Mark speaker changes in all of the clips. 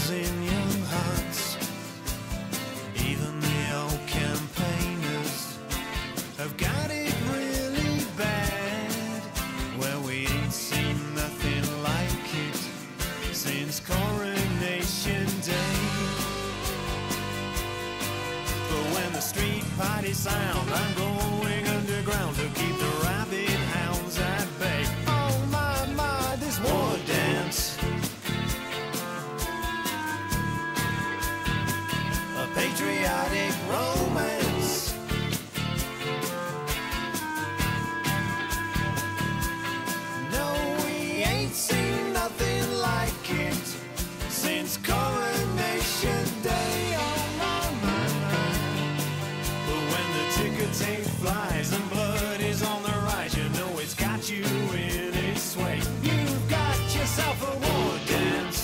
Speaker 1: in young hearts. Even the old campaigners have got it really bad. Well, we ain't seen nothing like it since Coronation Day. But when the street party sound, I'm going underground to keep the rabbit hounds at bay. Oh my, this war dance, a patriotic romance. No, we ain't seen nothing like it since Coronation Day. Oh my. But when the ticker tape flies and blood is on the rise, you know it's got you in its sway. You've got yourself a war dance.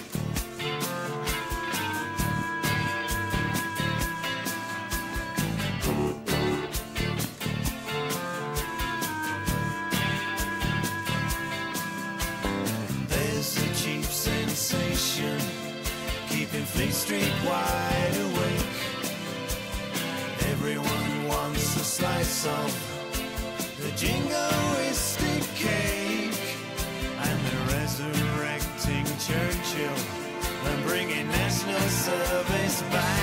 Speaker 1: There's a cheap sensation keeping Fleet Street wide awake. Everyone wants a slice of the jingoistic cake, and they're resurrecting Churchill and bringing national service back.